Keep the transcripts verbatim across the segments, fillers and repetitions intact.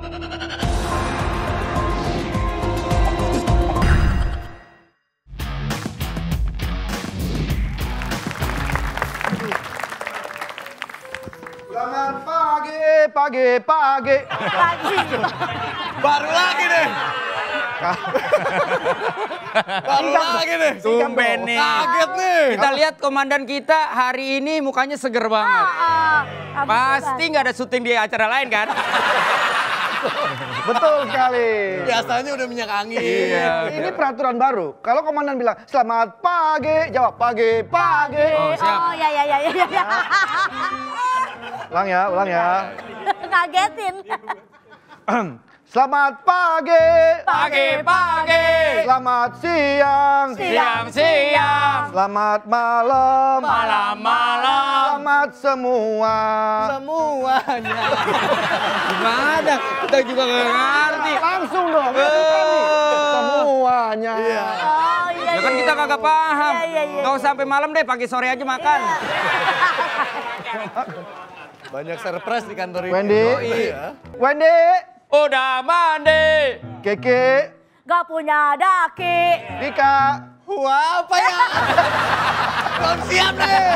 Selamat pagi, pagi, pagi. Pagi. Baru lagi deh. Baru lagi deh. Tumben nih. Kaget nih. Kita lihat komandan kita hari ini mukanya seger banget. Pasti nggak ada syuting di acara lain kan? Betul sekali. Biasanya udah minyak angin. Iya. Ini peraturan baru. Kalau komandan bilang selamat pagi, jawab pagi, pagi. Oh, siap. Oh ya ya ya ya. ya. Ulang ya, ulang ya. Ngagetin. Selamat pagi. Pagi, pagi. Selamat siang. Siang, siang. Selamat malam. Malam, malam. Selamat semua. Semuanya. Gimana? Kita juga nggak ngerti. Langsung dong. Eh. Semuanya. Iya. Oh iya. Ya kan kita kagak paham. Iya, iya, iya. Gak usah sampai malam deh, pagi sore aja makan. Banyak surprise di kantor ini. Wendy. Iya. Wendy. Udah mandi. Keke. Gak punya daki. Dika. Wah, apa ya? Belum siap nih.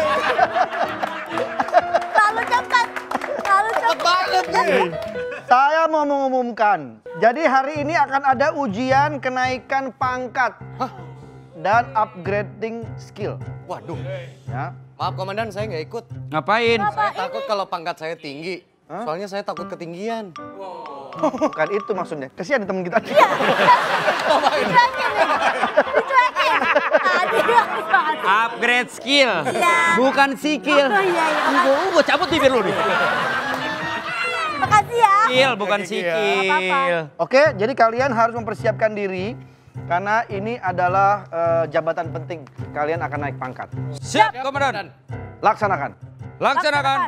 Terlalu cepat. Terlalu Cepet cepat. banget nih. Saya mau mengumumkan. Jadi hari ini akan ada ujian kenaikan pangkat. Dan upgrading skill. Waduh. Ya. Maaf komandan, saya nggak ikut. Ngapain? Saya takut kalau pangkat saya tinggi. Hah? Soalnya saya takut ketinggian. Bukan itu maksudnya. Kesian teman kita. Dicuekin nih. Dicuekin. Aduh. Upgrade skill. Iya. Bukan sikil. Oh iya iya. Gue gue cabut bibir lu nih. Makasih ya. Skill bukan Gigi ya. sikil. Oke, jadi kalian harus mempersiapkan diri. Karena ini adalah eh, jabatan penting. Kalian akan naik pangkat. Siap, komandan. Laksanakan. Laksanakan.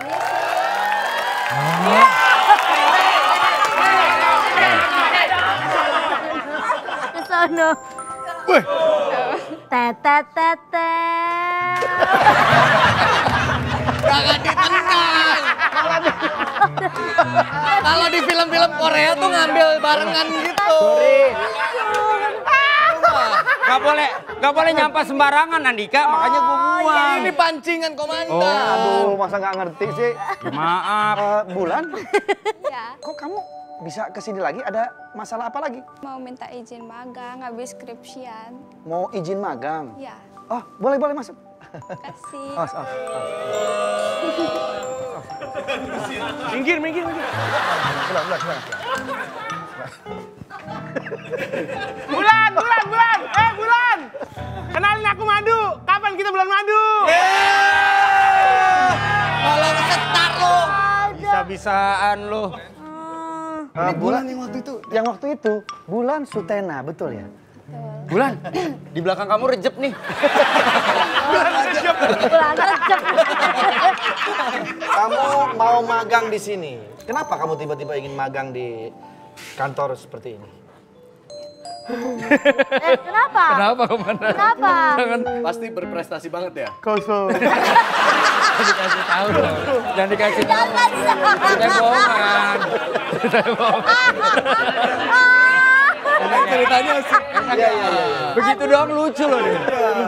Ke sono. Tetet tetet. Jangan ditendang. Kalau di film-film Korea tuh ngambil barengan gitu. Gak boleh, gak boleh nyampah sembarangan Andika, makanya gue buang. Ini pancingan komandan. Aduh, masa nggak ngerti sih. Maaf. Eh, Bulan, Ya, kok kamu bisa kesini lagi? Ada masalah apa lagi? mau minta izin magang habis skripsian. Mau izin magang? Ya, Oh, boleh, boleh masuk. kasih. Oh, oh, oh. Minggir, minggir, minggir. Bulan, bulan, bulan. Bulan, bulan, bulan. Eh, bulan. Kenalin aku Madu. Kapan kita bulan madu? Malah ketar lo. Bisa-bisaan lu. Eh, bulan yang waktu itu. yang waktu itu, Bulan Sutena, betul ya? Bulan, di belakang kamu rejep nih. Bulan recep. Kamu mau magang di sini. Kenapa kamu tiba-tiba ingin magang di kantor seperti ini? Eh, kenapa? Kenapa komandan? Kenapa? Jangan Pasti berprestasi banget ya. Kosong. dikasih tahu dong. Jangan dikasih tahu. Jangan dikasih tahu. Saya bohongan. Saya bohongan. Ini ceritanya sih. Iya, iya, iya. Begitu doang lucu loh nih.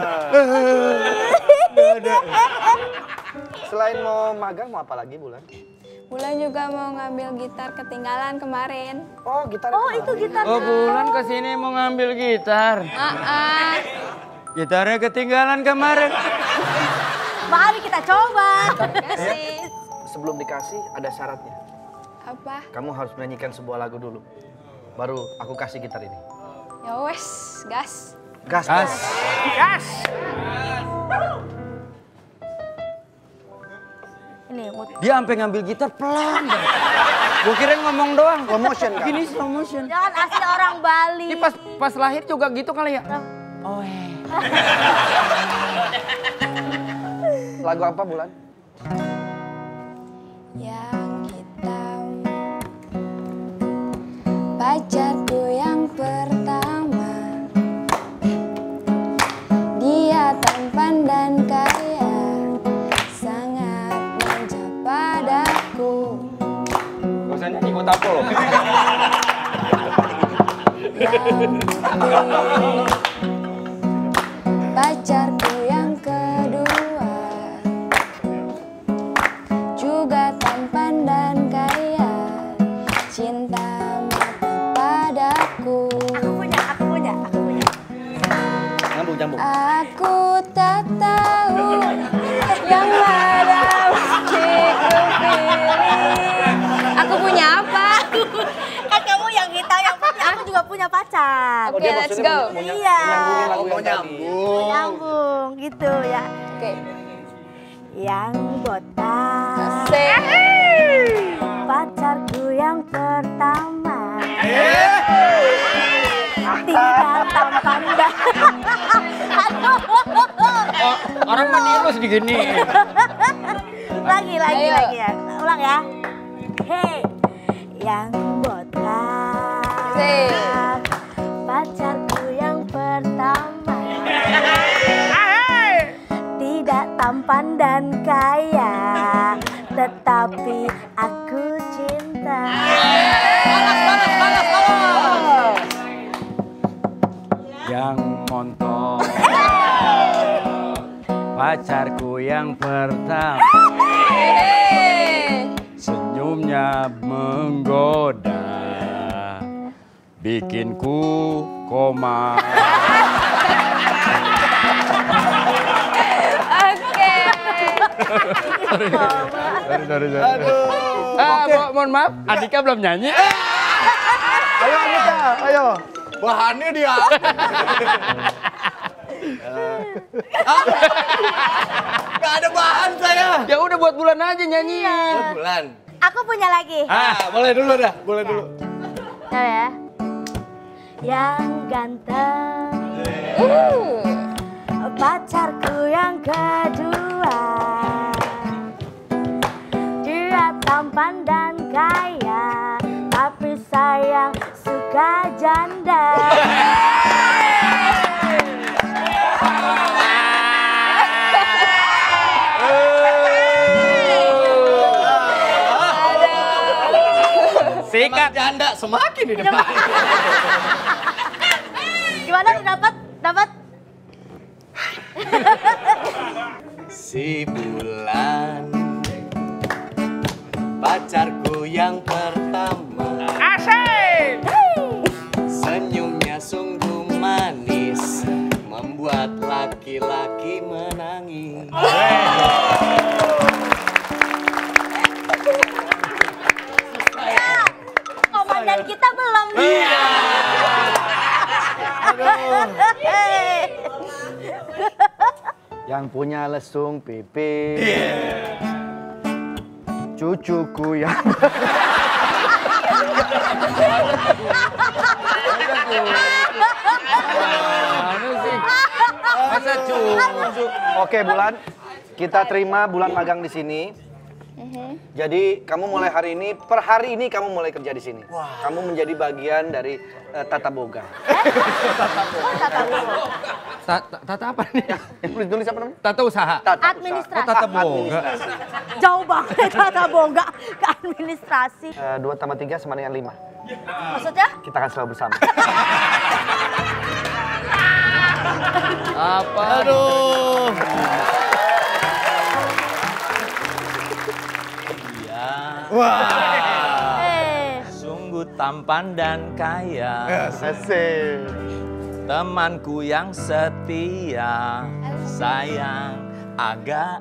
Selain mau magang, mau apa lagi, Bulan? Bulan juga mau ngambil gitar ketinggalan kemarin. Oh, gitar. Oh, itu gitarnya. Oh, Bulan kesini mau ngambil gitar. Ah, ah. Gitarnya ketinggalan kemarin. Mari kita coba. Kasih. Sebelum dikasih, ada syaratnya. Apa? Kamu harus menyanyikan sebuah lagu dulu. Baru aku kasih gitar ini. Ya wes, gas. Gas. Gas. Gas. Ini mood. Dia sampai ngambil gitar pelan. Gue kira ngomong doang. Slow motion kan? Gini slow motion. Jangan asli orang Bali. Ini pas pas lahir juga gitu kali ya? Oh eh. Lagu apa, Bulan? Yang hitam. Pacarku yang pertama. Dia tampan dan kaya. Sangat manja padaku. Gak usah nyanyi, gue tampol. Bro. Pacarku yang kedua juga tampan dan kaya, cinta mati padaku. Aku punya, aku punya, aku punya. Nyambung, nyambung. Aku tak tahu yang mana mesti ku pilih. Aku punya apa? Kan kamu yang kita yang punya, aku juga punya pacar. Oke, let's go. Iya. Oh, mau nyambung. Nyambung gitu ya. Oke. Yang botak. Asik. Pacarku yang pertama. Tidak tampan dan aduh. Oh, orang meniru segini. Lagi lagi Ayo. lagi ya. Ulang ya. Hey, yang botak. Asik. Pacarku yang pertama. Tidak tampan dan kaya, tetapi aku cinta. Yang montok. Pacarku yang pertama. Hey. Senyumnya menggoda. Bikinku koma. Oke. Sorry, sorry, sorry. Aduh. Ah, mo- mohon maaf, Andika belum nyanyi. Ayo Anita, ayo. Bahannya dia. Gak ada bahan saya. Ya udah buat Bulan aja nyanyiin. Bulan. Aku punya lagi. Ah, boleh dulu dah, boleh dulu. Tahu ya? Yang ganteng, Uh. pacarku yang kedua. Dia tampan dan kaya, tapi sayang suka janda. Sikat. Janda semakin di depan. Gimana tuh dapat? Dapat? Si Bulan, pacarku yang pertama. Asik. Senyumnya sungguh manis, membuat laki-laki menangis. Komandan kita belum nih. Yang punya lesung pipi. Cucuku yang Mana sih? Masa cucu? Oke Bulan, kita terima Bulan magang di sini. Jadi kamu mulai hari ini, per hari ini kamu mulai kerja di sini. Kamu menjadi bagian dari eh, Tata Boga. Ta- ta- Tata apa nih? Yang tulis tulis apa namanya? Tata usaha. Tata Administrasi. Oh, tata boga. Jauh banget kata boga ke administrasi. Eh, dua tambah tiga sama dengan lima. Maksudnya? Kita akan selalu bersama. Apa? Aduh. Iya. Wah. Eh, Sungguh tampan dan kaya. Asik. Temanku yang setia, sayang agak.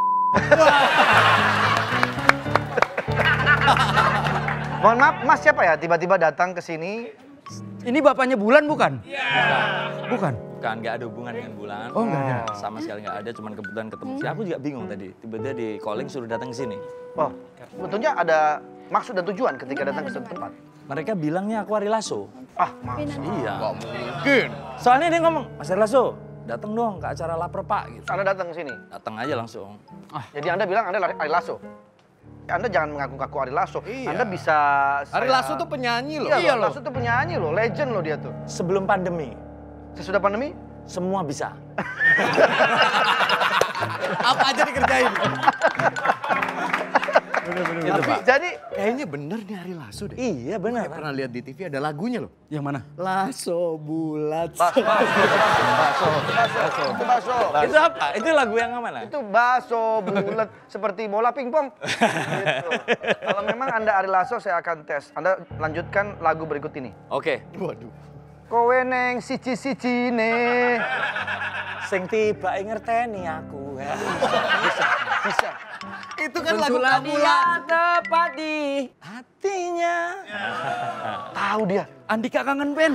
Mohon maaf, Mas siapa ya tiba-tiba datang ke sini? Ini bapaknya Bulan bukan? Bukan. Kan nggak ada hubungan dengan Bulan. Oh, nggak ada. Sama sekali nggak ada, cuman kebetulan ketemu. Si aku juga bingung tadi. Tiba-tiba di calling suruh datang ke sini. Oh, sebetulnya ada maksud dan tujuan ketika datang ke suatu tempat. Mereka bilangnya aku Ari Lasso. Ah, maksud. Iya. Nggak mungkin. Soalnya dia ngomong, Mas Ari Lasso, datang dong ke acara lapar Pak. Gitu. Anda datang ke sini. Datang aja langsung. Jadi Anda bilang Anda Ari Lasso. Anda jangan mengaku-ngaku Ari Lasso. Iya. Anda bisa Ari saya- Lasso tuh penyanyi loh. Iya, Iya loh. loh. Lasso tuh penyanyi loh, legend loh dia tuh. Sebelum pandemi, Sesudah pandemi, semua bisa. Apa aja dikerjain. Itu, Pak. Jadi Kayaknya bener nih Ari Lasso deh. Iya benar. Saya pernah lihat di T V ada lagunya loh. Yang mana? Lasso bulat. bakso, bakso, itu bakso. Itu apa? Itu lagu yang mana? Itu bakso bulat seperti bola pingpong. Gitu. Kalau memang Anda Ari Lasso, saya akan tes. Anda lanjutkan lagu berikut ini. Oke. Waduh. Kowe neng siji-siji ne. Sing tiba ngerteni aku. Bisa, bisa. Itu kan lagu Kebetulan kamu dia lah. tepat di Hatinya. Tahu dia. Andika Kangen Band.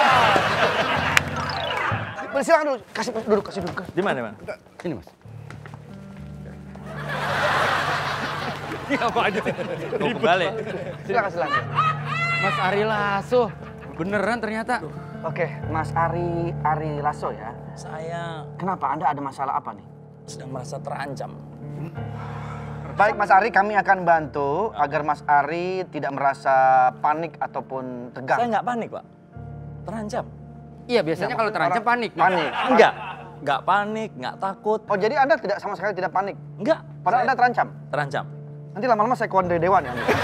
Silakan dulu, kasih duduk, kasih duduk. Di mana, Mas? Ini Mas. Apa aja? Oh, kembali. Silakan, silakan. Mas Ari Lasso. Beneran ternyata. Oke, Mas Ari Ari Lasso ya. Saya Kenapa? Anda ada masalah apa nih? sedang merasa terancam. Baik Mas Ari, kami akan bantu agar Mas Ari tidak merasa panik ataupun tegang. Saya nggak panik, Pak. Terancam. Iya, biasanya kalau terancam panik. Panik. Enggak. Nggak panik, nggak takut. Oh, jadi Anda tidak sama sekali tidak panik. Enggak. Padahal Saya Anda terancam. terancam. Nanti lama-lama saya kawan dari dewan ya. Anda.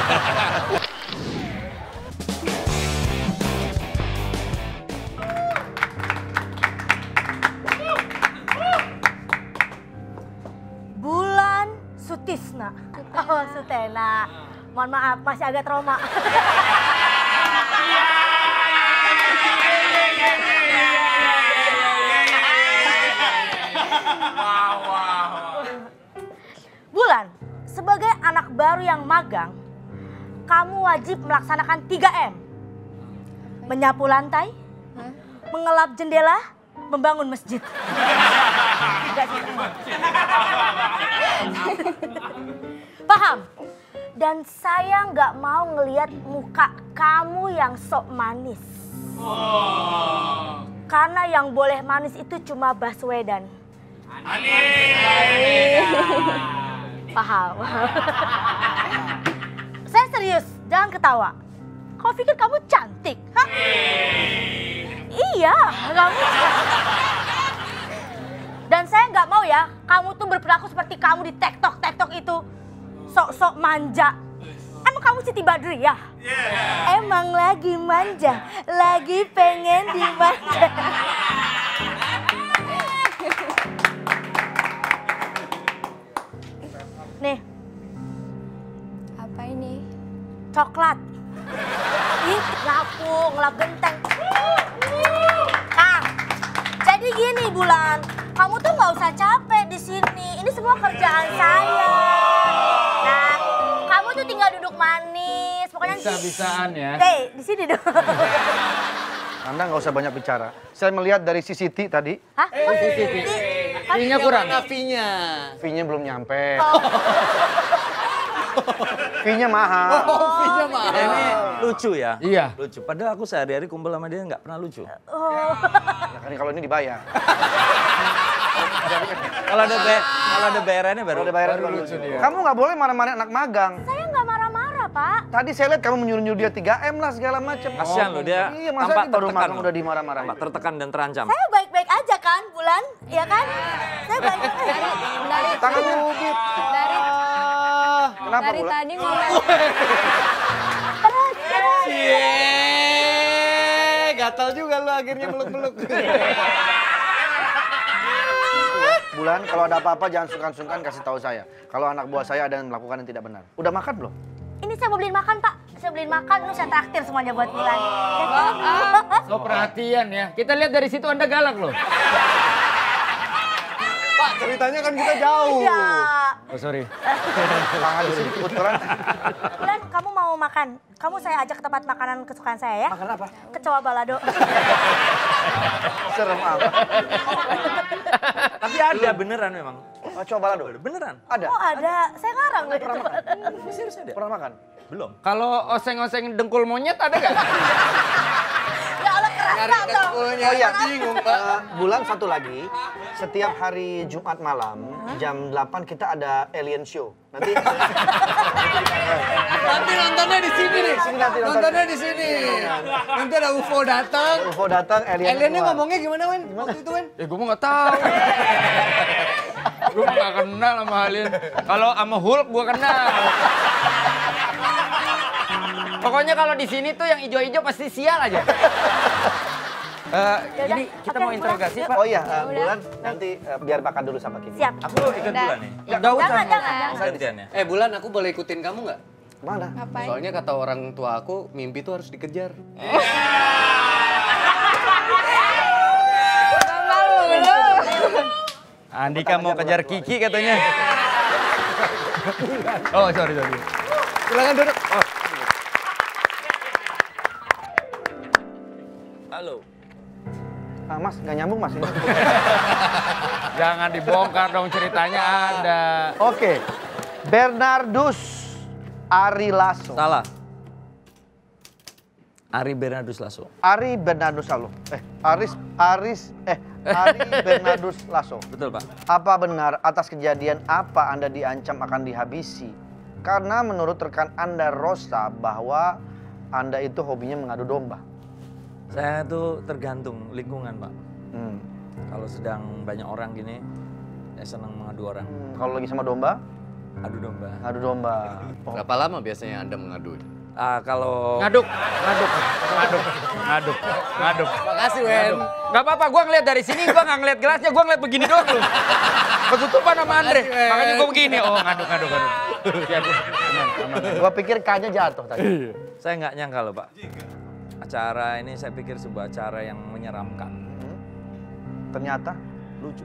Bulan Sutisna. Oh, Sutena. Mohon maaf, masih agak trauma. Bulan, sebagai anak baru yang magang, kamu wajib melaksanakan tiga M. Menyapu lantai, mengelap jendela, membangun masjid. Enggak sih. Paham? Dan saya nggak mau ngelihat muka kamu yang sok manis. Karena yang boleh manis itu cuma Baswedan. Paham? Saya serius, jangan ketawa. Kau pikir kamu cantik? Hah? Iya, kamu cantik. Dan saya nggak mau ya, kamu tuh berperilaku seperti kamu di TikTok-TikTok itu. Sok-sok manja. Emang kamu Siti Badriah? Yeah. Emang lagi manja, lagi pengen dimanja. Nih, Apa ini? coklat. Ih, nyapu, ngelap genteng. Nah, jadi gini Bulan, kamu tuh nggak usah capek di sini. Ini semua kerjaan saya. Nah, kamu tuh tinggal duduk manis. Pokoknya Bisa-bisaan ya. Hei, di sini dong. Anda nggak usah banyak bicara. Saya melihat dari si Siti tadi, Hah? Kok Siti. Siti? V-nya kurang. V-nya. V-nya belum nyampe. Oh. V-nya mahal. Oh, V-nya mah. Ini lucu ya? Iya. Lucu. Padahal aku sehari-hari kumpul sama dia nggak pernah lucu. Oh. Ya kan kalau ini dibayar. Kalau ada be kalau ada bayarannya baru. Kalau dibayar baru lucu dia. Kamu nggak boleh marah-marah anak magang. Saya nggak marah-marah, Pak. Tadi saya lihat kamu menyuruh-nyuruh dia tiga M lah segala macam. Kasihan loh dia. Iya, masa tampak ini baru tertekan magang loh. udah dimarah-marahin. Tampak tertekan dan terancam. Saya baik-baik aja kan, Bulan? Iya kan? Saya baik-baik aja. Dari Tangan ubit. dari Kenapa dari Bulan? tadi mulai Cie, gatal juga lu akhirnya meluk-meluk. Bulan, kalau ada apa-apa jangan sungkan-sungkan kasih tahu saya. Kalau anak buah saya ada yang melakukan yang tidak benar. Udah makan belum? Ini saya mau beliin makan, Pak. Saya beliin makan, lu saya traktir semuanya buat Bulan. Ya kan? So perhatian ya. Kita lihat dari situ Anda galak loh. Pak, ceritanya kan kita jauh. Iya. Oh sorry. Tangan di sini kebetulan. Bulan, kamu mau makan? Kamu saya ajak ke tempat makanan kesukaan saya ya. Makan apa? Kecoa balado. Serem amat. Tapi ada beneran memang. Oh, coba lah dulu. Beneran. Ada? Oh ada, saya ngarang loh itu. Serius ada? Pernah makan? Belum. Kalau oseng-oseng dengkul monyet ada gak? Ya Allah kerasa dong. Oh iya, bingung Pak. Uh, Bulan satu lagi, setiap hari Jumat malam jam delapan kita ada alien show. Nanti Nanti nontonnya di sini nih. Sini nanti nonton. Nontonnya di sini. Nanti ada U F O datang. U F O datang, alien Aliennya keluar. ngomongnya gimana, Wen? Waktu itu, Wen? Ya gue mau gak tahu. Gue gak kenal sama Halin. Kalau sama Hulk gue kenal. Pokoknya kalau di sini tuh yang ijo-ijo pasti sial aja. Uh, ini kita oke, mau interogasi, Bulan. Pak. Oh iya, uh, Bulan nanti uh, biar makan dulu sama Kiki. Siap. Aku ikut bulan nih. Enggak usah. Jangan, jangan, jangan. Gantian ya. Eh Bulan, aku boleh ikutin kamu nggak? Mana? Ngapain? Soalnya kata orang tua aku, mimpi tuh harus dikejar. Andika mau kejar Kiki katanya. Oh, sorry, sorry. Silakan duduk. Oh. Halo. Ah, mas, nggak nyambung mas ini. Jangan dibongkar dong ceritanya ada. Oke, Bernardus Ari Lasso. Salah. Ari Bernardus Lasso. Ari Bernardus Lasso. Eh, Aris, Aris, eh, Ari Bernardus Lasso. Betul, Pak. Apa benar atas kejadian apa Anda diancam akan dihabisi? Karena menurut rekan Anda Rosa bahwa Anda itu hobinya mengadu domba. Saya tuh tergantung lingkungan, Pak. Hmm. Kalau sedang banyak orang gini, saya senang mengadu orang. Hmm, kalau lagi sama domba, Adu domba. adu domba. Oh. Berapa lama biasanya Anda mengadu? Ah, kalau Ngaduk, ngaduk, ngaduk, ngaduk, ngaduk. Makasih, Wen. Gak apa-apa, gue ngeliat dari sini, gue gak ngeliat gelasnya, gue ngeliat begini doang lu. Ketutupan sama Andre, makanya gue begini. Oh, ngaduk, ngaduk, ngaduk. Ya, aman, aman. Gua pikir K-nya jatuh tadi. saya nggak nyangka loh, Pak. Acara ini saya pikir sebuah acara yang menyeramkan. Hmm. Ternyata Lucu.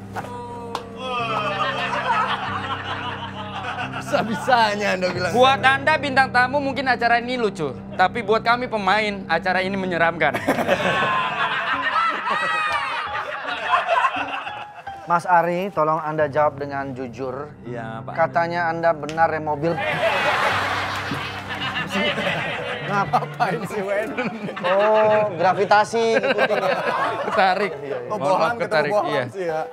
Bisa-bisanya Anda bilang. Buat Anda bintang tamu mungkin acara ini lucu, tapi buat kami pemain acara ini menyeramkan. Mas Ari, tolong Anda jawab dengan jujur. Iya, Pak. Katanya Anda benar rem mobil. Ngapain sih, Wen? Oh, gravitasi ngikutin ya. Ketarik. Oh, Mohon maaf, bohong, ketarik. bohong Iya. sih ya.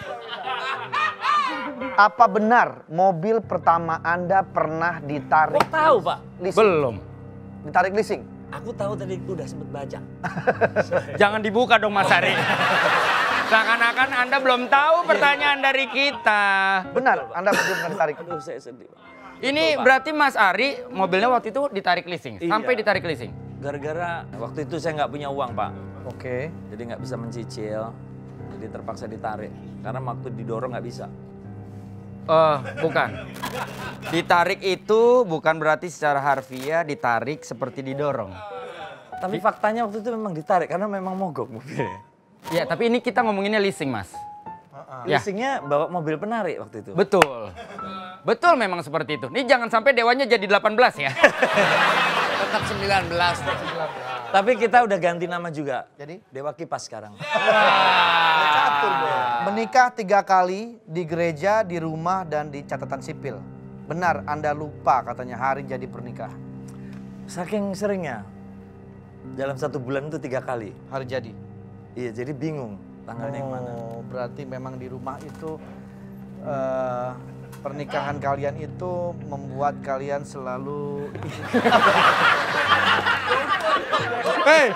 Apa benar mobil pertama Anda pernah ditarik? Kok tahu, Pak? Leasing? Belum. Ditarik leasing? Aku tahu tadi udah sempet baca. Jangan dibuka dong Mas Ari. Seakan-akan Anda belum tahu pertanyaan dari kita. Benar, Anda belum pernah ditarik. Aduh, saya sedih, Pak. Ini berarti Mas Ari mobilnya waktu itu ditarik leasing, Iya. sampai ditarik leasing. Gara-gara waktu itu saya nggak punya uang, Pak. Oke. Jadi nggak bisa mencicil. Jadi terpaksa ditarik. Karena waktu didorong nggak bisa. Eh, bukan. Ditarik itu bukan berarti secara harfiah ditarik seperti didorong. Tapi faktanya waktu itu memang ditarik karena memang mogok mobilnya. Ya, tapi ini kita ngomonginnya leasing, Mas. Ya. Leasingnya bawa mobil penarik waktu itu. Betul. Betul memang seperti itu. Ini jangan sampai dewanya jadi delapan belas ya. Tetap sembilan belas. Tapi kita udah ganti nama juga. Jadi? Dewa Kipas sekarang. Menikah tiga kali di gereja, di rumah, dan di catatan sipil. Benar, Anda lupa katanya hari jadi pernikahan. Saking seringnya. Dalam satu bulan itu tiga kali. Hari jadi. Iya, jadi bingung tanggalnya yang mana. Oh, berarti memang di rumah itu eh, pernikahan kalian itu membuat kalian selalu. Hei,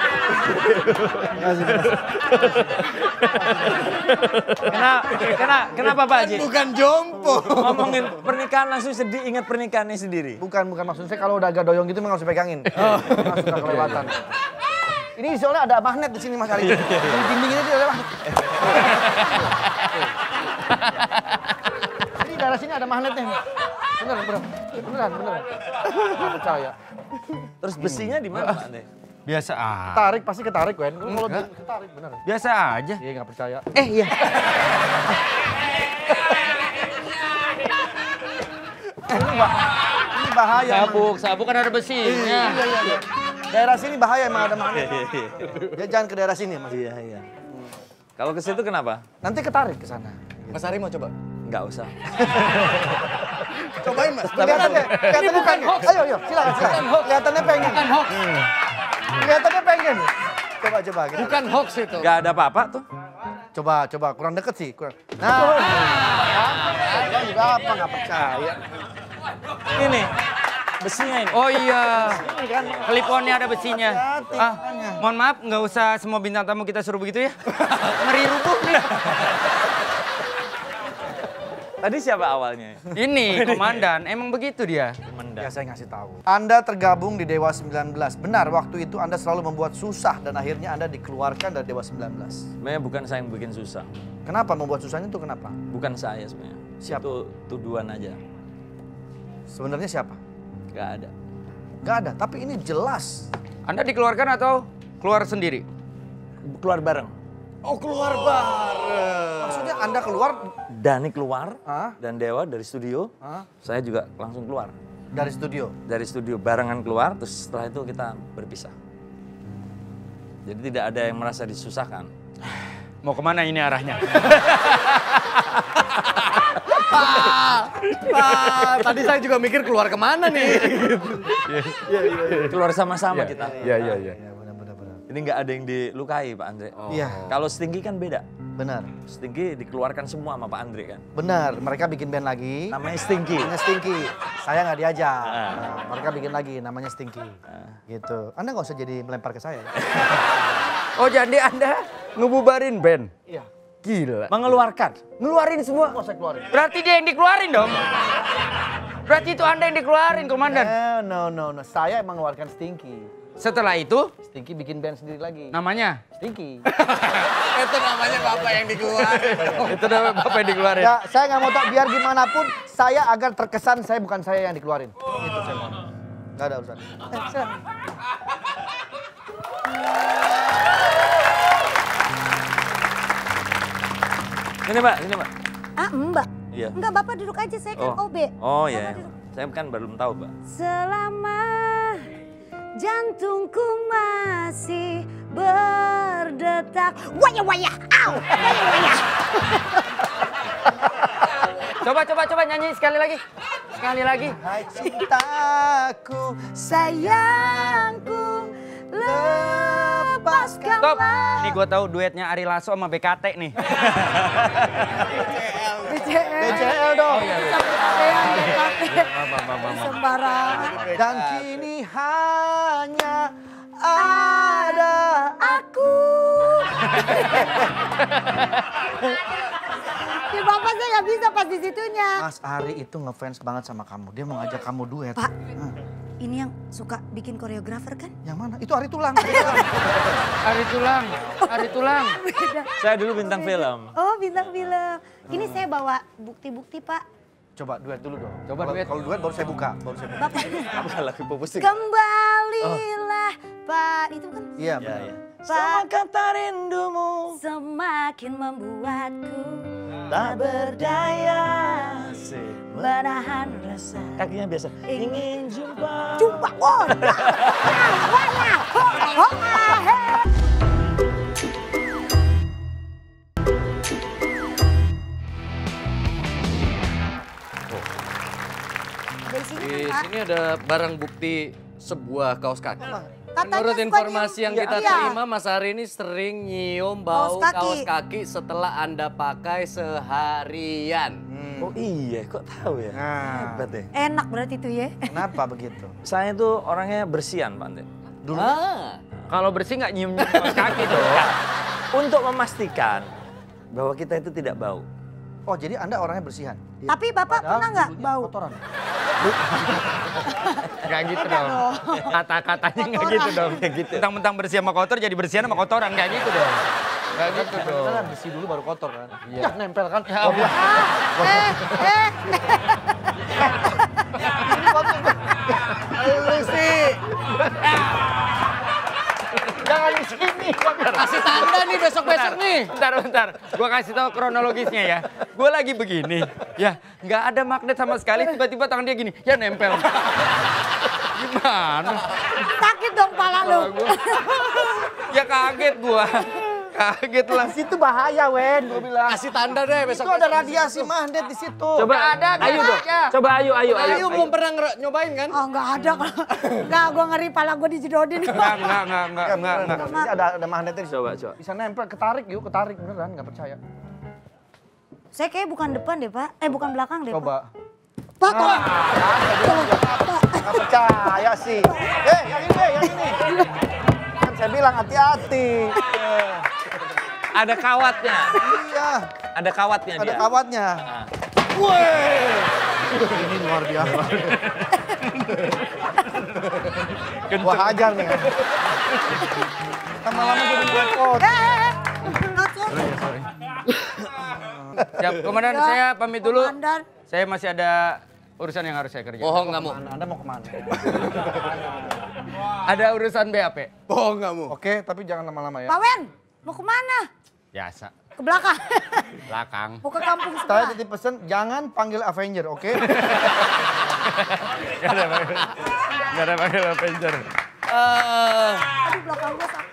Kenapa, kenapa, kenapa Pak Haji? bukan jompo. Ngomongin pernikahan langsung sedih, ingat pernikahannya sendiri. Bukan, bukan maksud saya kalau udah agak doyong gitu memang harus dipegangin. Langsung nggak kelewatan. Ini soalnya ada magnet di sini Mas Ari. Di dinding ini ada magnet. Ini daerah sini ada magnetnya. Beneran, beneran. Beneran, beneran. Nggak percaya. Terus besinya di mana Pak Ande? Biasa aja. Tarik pasti ketarik, Wen. Kalau ketarik bener. Biasa aja. Iya, nggak percaya. Eh iya. Ini, bah ini bahaya. Sabuk, sabuk kan ada besinya. Iya, iya, iya. Daerah sini bahaya emang ada magnet. Ya, jangan ke daerah sini, Mas. Iya, iya. Kalau ke situ kenapa? Nanti ketarik ke sana. Mas Ari mau coba? Nggak usah. Cobain Mas. Kelihatannya, kelihatannya pengen. Ayo, ayo, silakan, silakan. Kelihatannya pengen. Bukan hoax. Kelihatannya pengen. Coba, coba. Kita. Bukan hoax itu. Nggak ada apa-apa tuh. Coba, coba. Kurang deket sih. Kurang. Nah, apa juga apa nggak percaya. Ini, besinya ini. Oh iya. Ini kan. Kliponnya ada besinya. Hati-hati, Ah, makanya. mohon maaf, nggak usah semua bintang tamu kita suruh begitu ya. Ngeri rubuh nih. Tadi siapa awalnya? Ini komandan, emang begitu dia. Komandan. Ya saya ngasih tahu. Anda tergabung di Dewa sembilan belas. Benar, waktu itu Anda selalu membuat susah dan akhirnya Anda dikeluarkan dari Dewa sembilan belas. Sebenarnya bukan saya yang bikin susah. Kenapa membuat susahnya itu kenapa? Bukan saya sebenarnya. Siapa? Itu tuduhan aja. Sebenarnya siapa? Gak ada. Gak ada, tapi ini jelas. Anda dikeluarkan atau keluar sendiri? Keluar bareng. Oh keluar bareng. Maksudnya Anda keluar Dani keluar Hah? dan Dewa dari studio. Hah? Saya juga langsung keluar. dari studio? Dari studio barengan keluar, terus setelah itu kita berpisah. Jadi tidak ada yang merasa disusahkan. Mau kemana ini arahnya? Pak, tadi saya juga mikir keluar kemana nih. Keluar sama-sama kita. Iya, iya, iya. Ya, benar-benar. Ini nggak ada yang dilukai Pak Andre. Iya. Kalau Stinky kan beda. Benar. Stinky dikeluarkan semua sama Pak Andre kan. Benar, mereka bikin band lagi. Namanya Stinky. Namanya Stinky. Saya nggak diajak. Ah. Nah, mereka bikin lagi, namanya Stinky. Gitu. Anda nggak usah jadi melempar ke saya. Oh jadi Anda ngebubarin band? Iya. Gila. Mengeluarkan. Ngeluarin semua? Mau saya keluarin? Berarti dia yang dikeluarin dong? Berarti itu Anda yang dikeluarin, Komandan? Eh, no, no, no. Saya emang ngeluarkan Stinky. Setelah itu, Stinky bikin band sendiri lagi. namanya? Stinky. Itu namanya bapak yang dikeluarin. Itu namanya Bapak yang dikeluarin? Ya, saya nggak mau tahu. Biar gimana pun, saya agar terkesan saya bukan saya yang dikeluarin. Itu saya mau. Nggak ada urusan. Eh, silakan. Ini Pak, ini Pak. Ah, Mbak. Iya. Enggak, Bapak duduk aja, saya kan O B. Oh Bapak iya. duduk. Saya kan belum tahu Pak. Selama jantungku masih berdetak. Waya waya, au, waya waya. Coba, coba, coba nyanyi sekali lagi. Sekali lagi. Hai cintaku, Sayangku, lepaskan. Stop. Nih gue tahu duetnya Ari Lasso sama B K T nih. B C L. B C L dong. Sembarangan. Dan kini hanya ada Aku. Ya Bapak saya nggak bisa pas di situnya. Mas Ari itu ngefans banget sama kamu. Dia mau ngajak kamu duet. Pak, Hmm. ini yang suka bikin koreografer kan? Yang mana? Itu Ari Tulang. Ari Tulang. Ari Tulang, Ari Tulang. Beda. Saya dulu bintang film. Oh bintang film. Ini saya bawa bukti-bukti Pak. Coba duet dulu dong. Coba Kalau- duet. Kalau duet baru saya buka. Baru saya buka. Bapak. Apa lagu popusik? Kembalilah Pak. Itu kan Iya, Iya, benar. iya. Pak. kata rindumu Semakin membuatku tak berdaya. menahan rasa. Kakinya biasa. Ingin jumpa. Jumpa. Oh, waya. Oh, oh, ah, Dari sini Di kan, Pak? sini ada barang bukti sebuah kaos kaki. Katanya Menurut suka informasi nyium- yang Iya. kita Iya. terima, Mas Ari ini sering nyium bau Kaos kaki. kaos kaki setelah Anda pakai seharian. Oh iya, kok tahu ya? Nah, Hebat deh. Enak berarti tuh ya. kenapa begitu? Saya itu orangnya bersihan Pak Andre. Dulu Ah, Kalau bersih nggak nyium-nyium kaos kaki dong. Untuk memastikan bahwa kita itu tidak bau. Oh, jadi Anda orangnya bersihan? Tapi Bapak Padahal pernah nggak dulunya bau? Kotoran. Nggak gitu dong. Kata-katanya nggak gitu dong. Nggak gitu. Mentang-mentang bersih sama kotor jadi bersihan sama kotoran. Nggak gitu dong. Nggak gitu dong. Kan bersih dulu baru kotor kan? Iya. Ya, nempel kan? Ya Allah. Eh, eh. Lu sih. Jangan di sini. kasih tanda nih besok-besok nih. Bentar, bentar. Gua kasih tahu kronologisnya ya. Gua lagi begini. Ya, nggak ada magnet sama sekali. Tiba-tiba tangan dia gini. Ya nempel. Gimana? Sakit dong pala lu. Ya kaget gua. Kaget lah. Di situ bahaya, Wen. Gua bilang. Kasih tanda deh Itu besok. ada radiasi magnet di situ. Coba Nggak ada, ayo nggak dong. ada. Coba ayo, ayo, ayo. Ayo belum pernah ngera- nyobain kan? Oh nggak ada. Nggak, gue ngeri pala gue dijedodin. Enggak, enggak, enggak, enggak, Ya, enggak, beneran, enggak. beneran. Ini ada ada magnetnya di situ. Coba, coba. Bisa nempel, ketarik yuk, ketarik beneran, nggak percaya. Saya kayak bukan depan deh Pak. Eh bukan belakang deh Pak. Coba. Pak, tolong. Nggak percaya sih. Eh, yang ini, yang ini. Kan saya bilang hati-hati. Ada kawatnya. Iya, Ada kawatnya ada dia. kawatnya. Nah, Ini luar biasa. Gua hajar nih. Lama-lama jadi buat kot. Siap, Komandan, saya pamit dulu. Komandan. Saya masih ada urusan yang harus saya kerjakan. Bohong kamu. Anda mau kemana? Ada urusan B A P. Bohong kamu. Oke, tapi jangan lama-lama ya. Pak Wen, mau kemana? Biasa. Ke belakang. Belakang. Mau ke kampung Saya sebelah. titip pesen, jangan panggil Avenger, oke? Gak ada panggil. Gak ada panggil Avenger. Eh, Aduh, belakang gua sakit.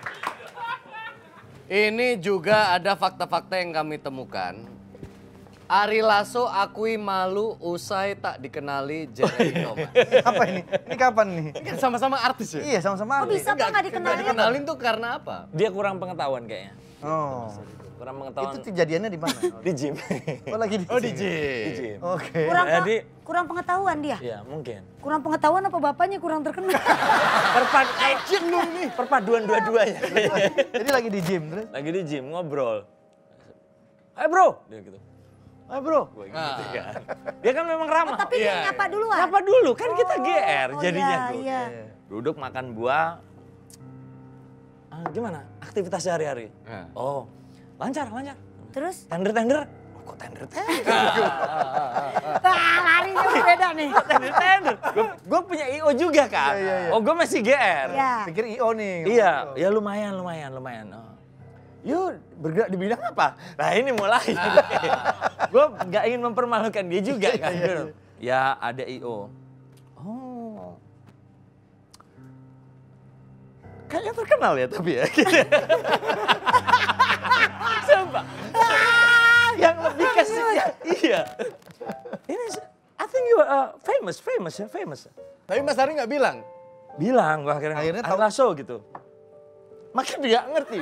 ini juga ada fakta-fakta yang kami temukan. Ari Lasso akui malu usai tak dikenali Jeremy Thomas. Apa ini? Ini kapan nih? Kan sama-sama artis ya? Iya, sama-sama Kok artis. bisa Pak nggak dikenalin? Nggak dikenalin tuh karena apa? Dia kurang pengetahuan kayaknya. Oh. Kurang Itu pengetahuan. kejadiannya di mana? Di gym. Oh, lagi di Oh di sini. Di gym. gym. Oke. Kurang, pe- Jadi- kurang pengetahuan dia. Ya mungkin. Kurang pengetahuan apa bapaknya kurang terkenal? Perpad perpaduan dua-duanya. Jadi lagi di gym terus. Lagi di gym ngobrol. Hai bro, dia gitu. Hai bro, gue gitu Ah. kan. Dia kan memang ramah. Tapi dia nyapa duluan. Nyapa dulu kan kita G R Oh, jadinya iya, tuh. iya. Duduk makan buah. Ah, gimana? Aktivitas sehari-hari? Ah. Oh, lancar, lancar. Terus? Tender-tender. Oh, kok tender-tender? Wah, larinya beda nih. Tender-tender. Gue punya I O juga kan. Iya, iya, iya. Oh, gue masih G R. Iya. Pikir I O nih. Iya, ya lumayan, lumayan, lumayan. Oh. Yuk, bergerak di bidang apa? Nah ini mulai. Gue nggak ingin mempermalukan dia juga kan. Ya ada I O. Oh. Kayaknya terkenal ya tapi ya. Sumpah. Yang lebih kasih ya, iya. Ini, I think you are uh, famous, famous ya, famous. Tapi Mas Ari nggak bilang. Bilang gue akhirnya, Akhirnya Ari tahu- Lasso gitu. Makin dia nggak ngerti.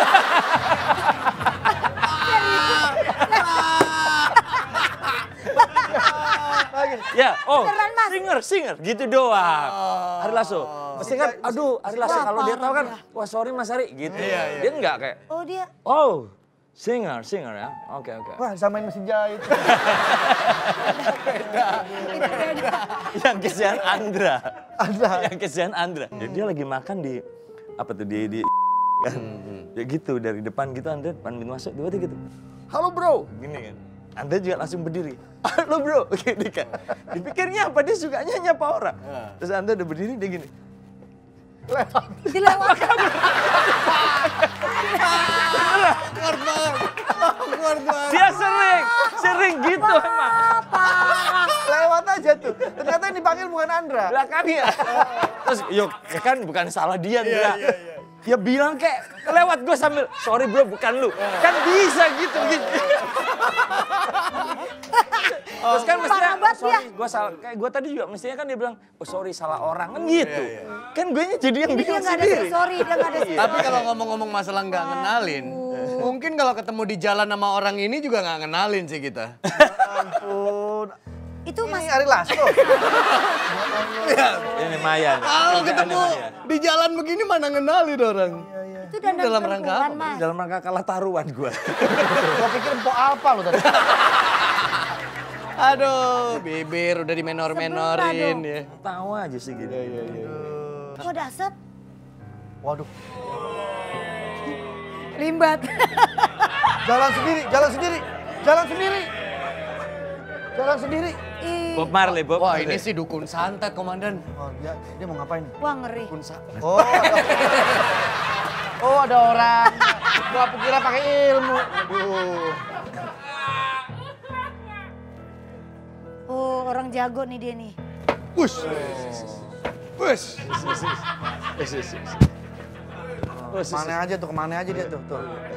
Ya, oh, Beneran, Mas? singer, singer, gitu doang. Ari Lasso. Pasti kan, aduh, Ari Lasso kalau dia tahu kan, wah sorry Mas Ari, gitu. Dia enggak kayak, Oh dia. oh, singer, singer ya. Oke, oke. Wah, samain mesin jahit. Yang kesian Andra. Andra. Yang kesian Andra. Jadi dia lagi makan di, apa tuh, di, di kan. Ya gitu, dari depan gitu Andra, depan pintu masuk, tiba-tiba gitu. Halo bro, gini kan. Andra juga langsung berdiri. Halo bro, gini kan. Dipikirnya apa, dia sukanya nyapa orang. Terus Andra udah berdiri, dia gini. Dilewatkan. Dia sering, sering gitu emang. Lewat aja tuh. Ternyata yang dipanggil bukan Andra. Belakangnya. Terus yuk, ya kan bukan salah dia, Andra. Ya bilang kayak lewat gue sambil, sorry bro bukan lu. Kan bisa gitu, gitu. Terus kan mestinya, Parah banget oh, sorry, gue salah. Kayak gue tadi juga mestinya kan dia bilang, oh sorry salah orang, kan gitu. Kan gue jadi yang Dia bingung nggak ada sendiri. sorry, dia nggak ada Tapi kalau ngomong-ngomong masalah nggak ngenalin, mungkin kalau ketemu di jalan sama orang ini juga nggak ngenalin sih kita. Ampun. Itu Mas. Ini Ari Lasso. Ini Maya. nih. Kalau Ini ketemu Maya. di jalan begini mana ngenalin orang. Itu dandan dalam rangka perempuan, apa? Mas. Dalam rangka kalah taruhan gue. Gua pikir empok alpa lo tadi. Aduh, bibir udah dimenor-menorin Sebelum, ya. Tahu aja sih gitu. Kok ada asap? Waduh. Limbat. Jalan sendiri, jalan sendiri. Jalan sendiri. Jalan sendiri. Ih, Bob Marley, Bob Wah Marley. ini sih dukun santet komandan. Oh, dia, dia mau ngapain? wah ngeri. Dukun santet. Oh, ada, oh ada orang. Gua kira pakai ilmu. Aduh. Oh, orang jago nih dia nih. Wush. Wush. Mana aja tuh, kemana aja dia tuh. tuh.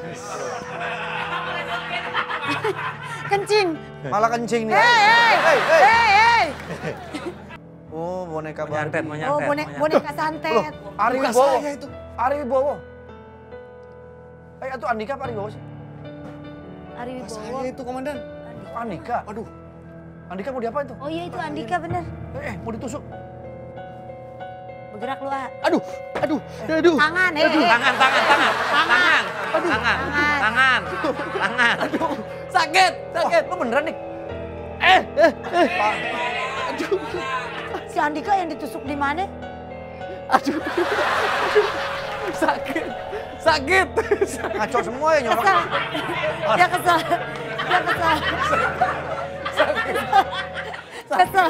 Kencing. Malah kencing nih. Hei, hei, Hei, hei. hei, hei. Oh, boneka Menyantet, Barbie. menyantet. Oh, bonek, menyantet. boneka Loh, santet. Ari Bukan Wibowo. saya itu. Ari Wibowo. Eh, itu Andika apa Ari Wibowo sih? Ari Wibowo. Saya itu komandan. Oh, Andika. Aduh. Andika mau diapain tuh? Oh iya itu Andika bener. Eh, eh, mau ditusuk. Bergerak lu, ah. Aduh. Aduh. Aduh. Tangan, eh, eh. Tangan, tangan, tangan. Tangan. Aduh, Tangan. tangan. Tangan. Tangan. Sakit. Sakit. Lu beneran nih? Eh, eh, eh. Si Andika yang ditusuk di mana? Aduh. Sakit. Sakit. Ngaco semua ya nyorok. Kesal. Dia kesal. Dia kesal. Kesal.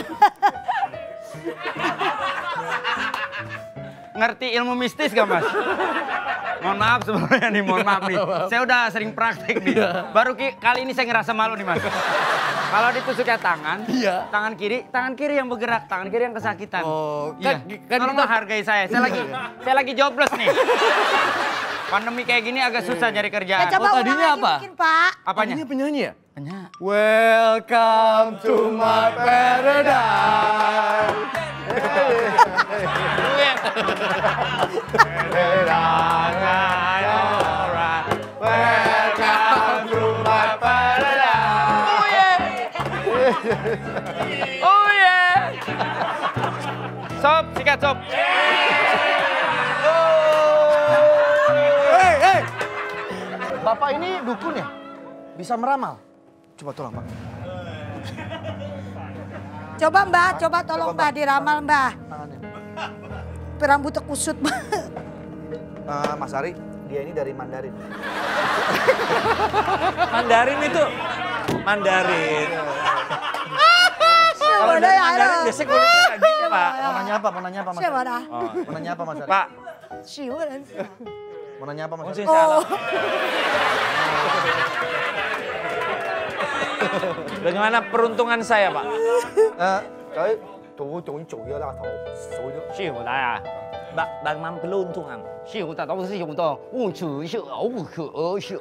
Ngerti ilmu mistis gak mas? Mohon maaf sebenarnya nih, mohon maaf nih. Saya udah sering praktek nih. Baru ki, kali ini saya ngerasa malu nih mas. Kalau ditusuknya tangan, Iya. tangan kiri, tangan kiri yang bergerak, tangan kiri yang kesakitan. Oh, iya. kan- kan Tolong kita- hargai saya. Saya lagi, saya lagi jobless nih. Pandemi kayak gini agak susah nyari kerjaan. Eh, coba Oh, tadinya ulang lagi apa? mungkin, Pak. Apanya? Ini penyanyi ya? Penyanyi. Welcome to my paradise. Welcome to my paradise. Oh yeah. Oh yeah. Sob, sikat sob. Hei, hei. Bapak ini dukun ya? Bisa meramal? Coba tolong, Pak. Coba Mbak, coba tolong Coba, Mbak Mbak. diramal Mbak. Tangannya. Rambutnya kusut Mbak. Eh, Mas Ari, dia ini dari Mandarin. Mandarin itu. Mandarin. Kalau Siapa dari dah, Mandarin ya? biasanya kulitnya kayak gini, Pak. Mau nanya apa? Mau nanya apa, Mas Siapa Ari? dah? Oh. Mau nanya apa, Mas Ari? Pak, Siapa dah? Mau nanya apa, Mas oh, Ari? sih salah. Oh. Bagaimana peruntungan saya, Pak? Eh, cái tôi tôi chủ yếu là thầu số lượng. 是我来啊， Ba bagaimana peruntungan? 是我的都是用的，我只是偶可是。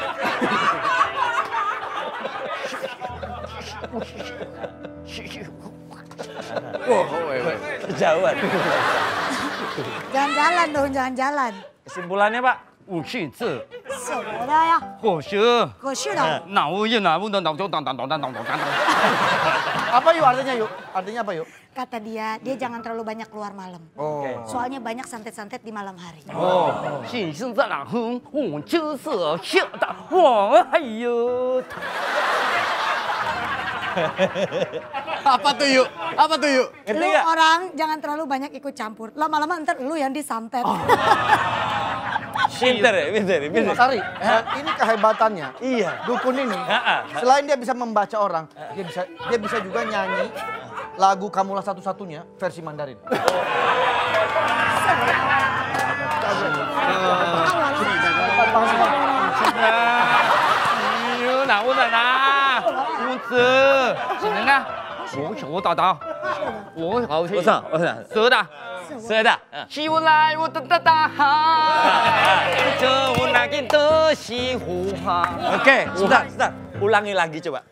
Kejauhan. Jangan jalan dong, jangan jalan. Kesimpulannya, Pak? 我是这， Siapa dah ya? 我是 Gosyo dah. 哪我也哪不能当中当当当当当当当。 Apa yuk artinya yuk? Artinya apa yuk? Kata dia, dia jangan terlalu banyak keluar malam. Oh. Soalnya banyak santet-santet di malam hari. 哦，心生这两哼，我就是晓得，我哎呦。 Apa tuh yuk? Apa tuh yuk? Ngerti Lu nggak? orang jangan terlalu banyak ikut campur. Lama-lama ntar lu yang disantet. Pinter ya, pinter ya, pinter. Mas Ari, eh, ini kehebatannya. Iya. Dukun ini, Ha-ha. selain dia bisa membaca orang, dia bisa dia bisa juga nyanyi lagu Kamulah Satu-Satunya versi Mandarin. 哎，哪我在哪？我这，行啊，我我打打，我好去， 我操，我操， 蛇的。 Sudah. Ah. 西湖来我的大大海，这我那个的西湖哈。 Oke, sebentar, sebentar. Ulangi lagi coba.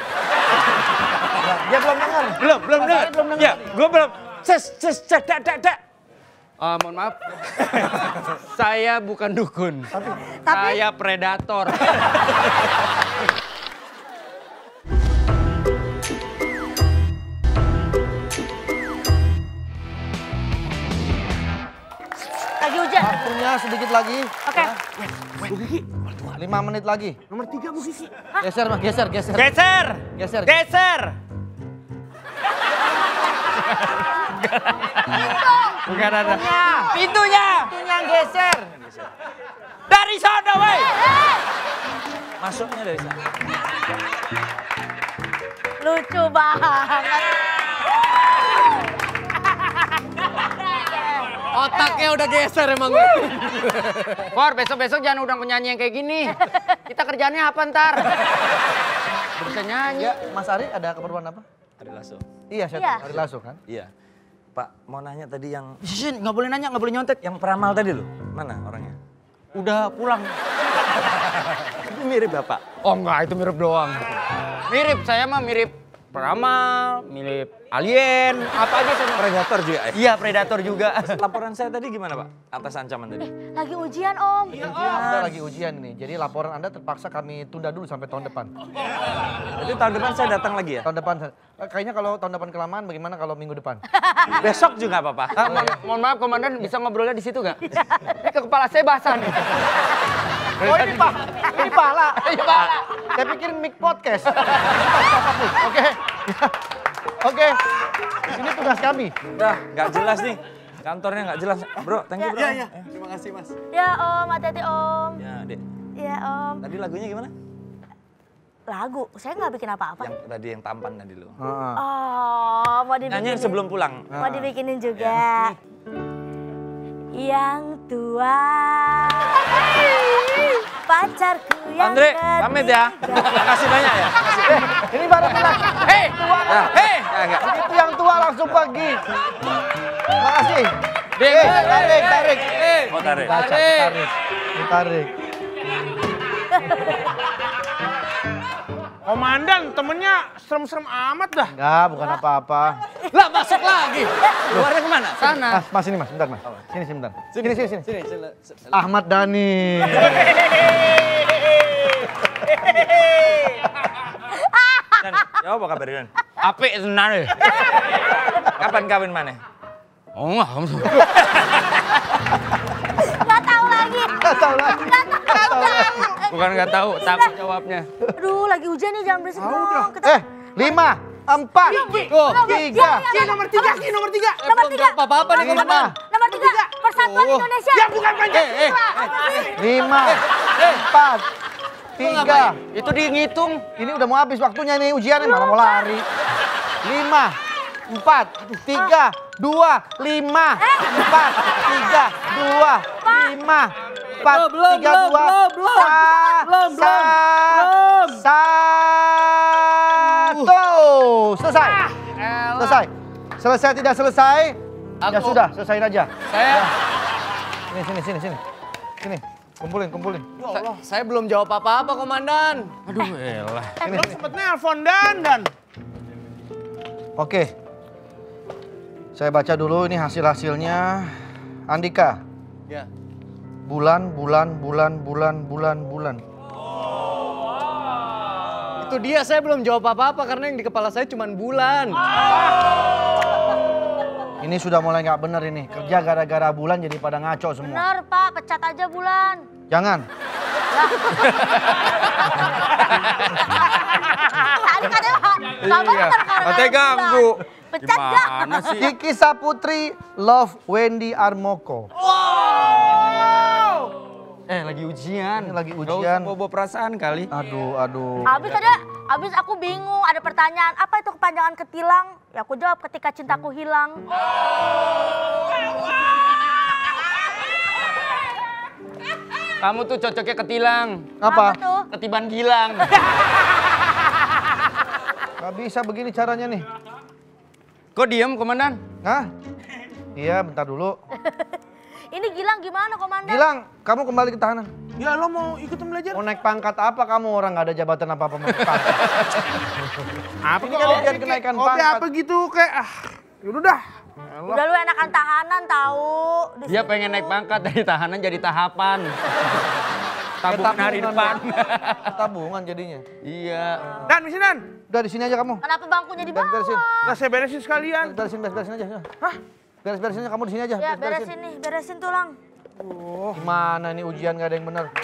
Dia belum dengar. Belum, belum dengar. Ya, gue belum. Ses, ses, ses, dak, dak, dak. Ah, mohon maaf, saya bukan dukun, Tapi- saya predator. Lagi hujan. Waktunya sedikit lagi. Oke. Lima menit lagi. Nomor tiga Bu Kiki. Geser, Mas, geser, geser. Geser, Geser. geser. Bukan ada. Pintunya. Pintunya geser. Dari sana, woi. Masuknya dari sana. Lucu banget. Otaknya udah geser emang. Kor, besok-besok jangan undang penyanyi yang kayak gini. Kita kerjaannya apa ntar? Bisa nyanyi. Ya, Mas Ari ada keperluan apa? Ari Lasso. Iya, saya Iya. Ari Lasso kan. Iya. Pak, mau nanya tadi yang Shh, nggak boleh nanya, nggak boleh nyontek. yang peramal tadi loh. Mana orangnya? Udah pulang. Itu mirip Bapak. Oh enggak, itu mirip doang. Mirip, saya mah mirip peramal, mirip alien, apa aja sama. Predator juga ya? Iya, predator juga. Laporan saya tadi gimana Pak? Atas ancaman tadi. Lagi ujian Om. Kita lagi ujian nih, jadi laporan Anda terpaksa kami tunda dulu sampai tahun depan. Jadi tahun depan saya datang lagi ya? Tahun depan, eh, kayaknya kalau tahun depan kelamaan, bagaimana kalau minggu depan? Besok juga Bapak. Ah, mohon, mohon maaf komandan, bisa ngobrolnya di situ nggak? Ini ke kepala saya basah nih. Oh ini pak, ini pala. Iya, Pak. Saya pikir mic podcast. Oke. Oke, ini tugas kami. Udah, nggak jelas nih. Kantornya nggak jelas. Bro, thank you bro. Iya, iya. Terima kasih, Mas. Ya Om, hati-hati Om. Ya, Dek. Ya Om. Tadi lagunya gimana? Lagu, saya nggak bikin apa-apa. Yang tadi yang tampan tadi lo. Heeh. Oh, mau dibikinin. Nyanyiin sebelum pulang. Mau dibikinin juga. Yang tua. Pacarku yang Andre, ketiga. pamit ya. Makasih banyak ya. Makasih. Ini baru bilang. Hei, hei, enggak. Itu yang tua langsung pergi. Makasih. Dek, Eh, tarik, tarik. Oh, tarik. Baca, tarik. Tarik. Komandan, temennya serem-serem amat dah. Enggak, bukan apa-apa. Lah, masuk lagi. Keluarnya kemana? Sana. Mas, mas ini mas, bentar mas. Sini, sini, bentar. Sini, sini, sini. Sini, sini. sini. Ahmad Dhani. Dan, ya apa kabar Dan? Apik tenan e. Kapan kawin mana? Oh, enggak. Nggak tahu lagi. Nggak tahu lagi. Nggak tahu. Bukan nggak tahu, takut jawabnya. Aduh, lagi hujan nih, jangan berisik dong. Kita... Eh, lima, empat, tiga. Ki nomor tiga, Ki nomor tiga. Eh, Nomor belum tiga. jawab apa-apa nih, Lima, Komandan. Nomor tiga, Persatuan Indonesia. Ya bukan Pancasila. lima, empat, tiga. Itu dihitung. Ini udah mau habis waktunya nih ujiannya, malah mau lari. Lima, empat, tiga, dua, lima, empat, tiga, dua, lima, empat, Belum, tiga, belum, dua, belum, belum. sa- Belum, belum, sa- belum. Satu. Selesai. Selesai. Selesai tidak selesai? Ya Aku- sudah, selesaiin aja. Saya, Sini, sini, sini, sini. Sini, kumpulin, kumpulin. sa- saya belum jawab apa-apa, Komandan. Aduh, elah. Belum sempet nelpon Dandan. Oke. Saya baca dulu ini hasil-hasilnya. Andika. Ya. Bulan, bulan, bulan, bulan, bulan, bulan. Itu dia, saya belum jawab apa-apa karena yang di kepala saya cuma bulan. Ini sudah mulai nggak bener ini. Kerja gara-gara bulan jadi pada ngaco semua. Benar Pak, pecat aja Bulan. Jangan. Tadi katanya Pak, Bapak Iya, terkarang katanya ganggu. Pecat gak? Gimana sih? Kiki Saputri love Wendy Armoko. Eh, lagi ujian. Ini lagi Nggak ujian. usah bawa perasaan kali. Aduh, aduh. Abis ada, abis aku bingung, ada pertanyaan, apa itu kepanjangan ketilang? Ya aku jawab ketika cintaku hilang. Kamu tuh cocoknya ketilang. Apa? tuh? Ketiban gilang. Gak bisa begini caranya nih. Kok diem, Komandan? Hah? Iya, bentar dulu. Ini Gilang gimana Komandan? Gilang, kamu kembali ke tahanan. Ya lo mau ikutan belajar? Mau naik pangkat apa kamu? Orang nggak ada jabatan apa-apa mau naik pangkat. Apa Ini kan ujian kenaikan Oke pangkat. apa gitu kayak ah. Yaudah dah. Udah lu enakan tahanan tahu. Di Dia pengen naik pangkat dari tahanan jadi tahapan. Tabungan hari Tabungan, depan. Tabungan jadinya. Iya. Dan misi Dan. Udah di sini aja kamu. Kenapa bangkunya di bawah? Beres-beresin. Nggak saya beresin sekalian. Beresin, beresin aja. Hah? Beres-beresin aja kamu di sini aja. Ya Beres-beresin. beresin nih, beresin tulang. Gimana ini ujian nggak ada yang benar?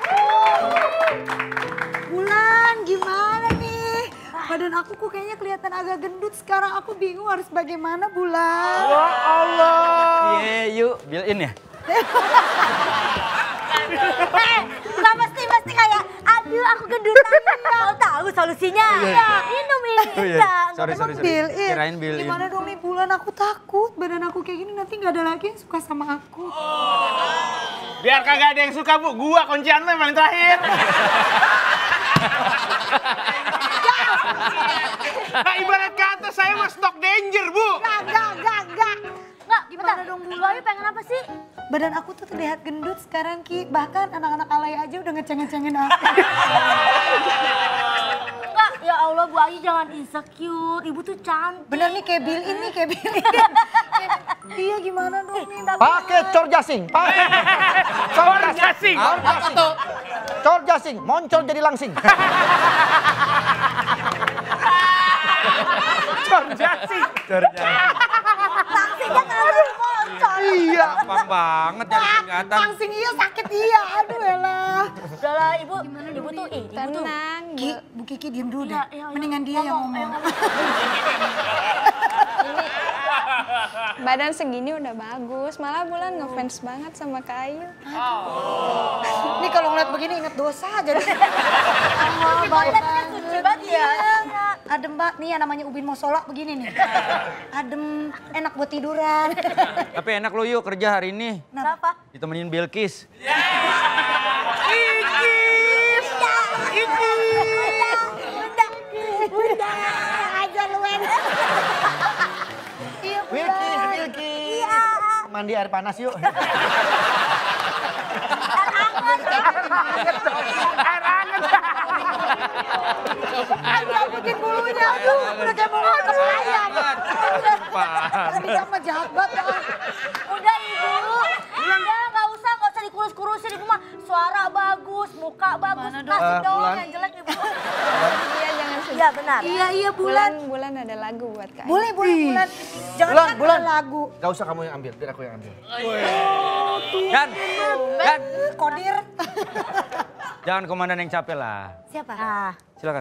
Bulan, gimana nih? Badan aku kok kayaknya kelihatan agak gendut sekarang. Aku bingung harus bagaimana, Bulan. Ya Allah. Iya, yuk. Built-in ya? Eh, nggak mesti mesti kayak, aduh aku gendutan. Mau tahu solusinya? Ya, minum ini. Oh, iya. Enggak, Sorry, sorry, sorry. Built-in. Kirain built-in. Gimana dong nih Bulan, aku takut. Badan aku kayak gini nanti nggak ada lagi yang suka sama aku. Biar kagak ada yang suka bu, gua kuncian lo yang paling terakhir. Nah ibarat kata saya mah stok danger bu. Gak, gak, gak, gak. Nggak, Gimana bentar. dong, Bulan? Bu Ayu pengen apa sih? Badan aku tuh terlihat gendut sekarang, Ki. Bahkan anak-anak alay aja udah ngeceng-ngecengin aku. Enggak, ya Allah Bu Ayu jangan insecure. Ibu tuh cantik. Bener nih kayak Bill ini, kayak Bill ini. Iya gimana dong nih? Pakai cor jasing, pakai cor jasing. Jasing. Apa tuh? Cor jasing, moncol jadi langsing. Cor jasing. Langsingnya kalau Iya. Gampang banget cari singkatan. Pangsing iya sakit iya. Aduh elah. Udahlah ibu, ibu tuh, eh, ibu tuh. Tenang. Ki, Bu Kiki diem dulu deh. Iya, iya, iya. Mendingan dia yang ngomong. Badan segini udah bagus. Malah Bulan ngefans banget sama Kak Ayu. Ini kalau ngeliat begini inget dosa jadi. Suci banget, suci banget ya. Adem mbak, nih ya namanya ubin mau sholat begini nih. Adem, enak buat tiduran. Tapi enak lo yuk kerja hari ini. Kenapa? Ditemenin Bilkis. Udah, aja luan. Iya, Wilkis, Wilkis. Mandi air panas yuk. Air hangat. Ayo bikin bulunya, aduh, udah kayak mau makan ayam. Apaan? Tadi sama jahat banget. Udah ibu, udah nggak usah, nggak usah dikurus-kurusin ibu mah. Suara bagus, muka bagus, nasi Eh, doang Bulan. yang jelek ibu. Iya, jangan sedih. Iya benar. Iya, iya Bulan, bulan. Bulan ada lagu buat Kak Ayu. Boleh, boleh bulan. Jangan Bulan, kan bulan. lagu. Gak usah kamu yang ambil, biar aku yang ambil. Dan, dan, Kodir. jangan komandan yang capek lah. Siapa? Ah. Silakan.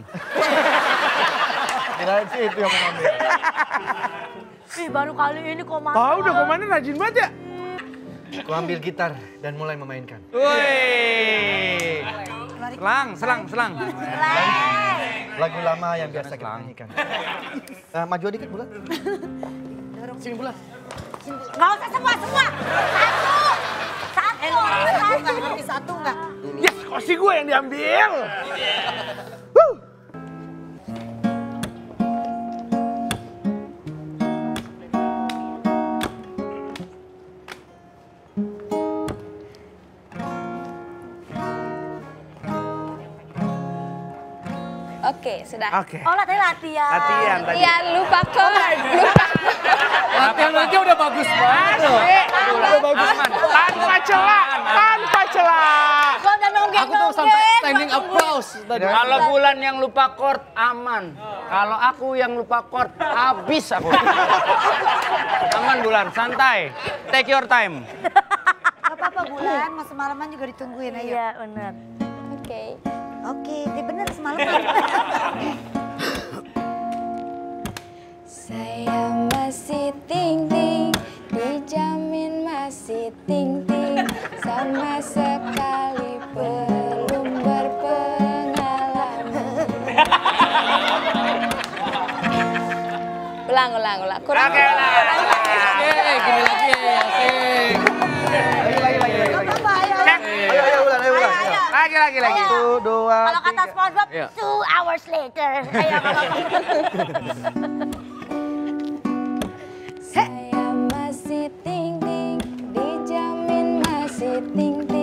Kirain sih itu yang mau ambil. Ih, baru kali ini komandan. Tahu udah komandan rajin banget ya. Aku ambil gitar dan mulai memainkan. Woi. Selang, selang, selang. Lagu lama yang biasa kita nyanyikan. Eh, maju dikit bulan. Sini bulan. Nggak usah semua, semua. Satu. Satu. Satu nggak ngerti satu nggak? Yes, kursi gue yang diambil. Oke, sudah. Oke. Oh, tadi latihan. Latihan tadi. Iya, lupa chord. Lupa. Latihan aja udah bagus banget loh. Udah bagus. Tanpa celah, tanpa celah. Gua udah nonggeng Aku tuh sampai standing applause tadi. Kalau Bulan yang lupa chord aman. Kalau aku yang lupa chord habis aku. Aman Bulan, santai. Take your time. Gak apa-apa bulan, mau semalaman juga ditungguin ayo. Iya, benar. Oke. Oke, dia bener semalaman. Saya masih ting-ting, dijamin masih ting-ting, sama sekali belum berpengalaman. Ulang, ulang, ulang. Kurang. Oke, ulang. Oke, gini lagi, asik. Lagi, lagi, lagi, lagi. lagi. Apa ayo? Ayo, ayo bulan, ayo bulan. Ayo. Lagi, lagi, lagi. Satu, dua, Kalau kata tiga. SpongeBob, Iya. two hours later. Ayo, Saya masih ting-ting, dijamin masih ting-ting.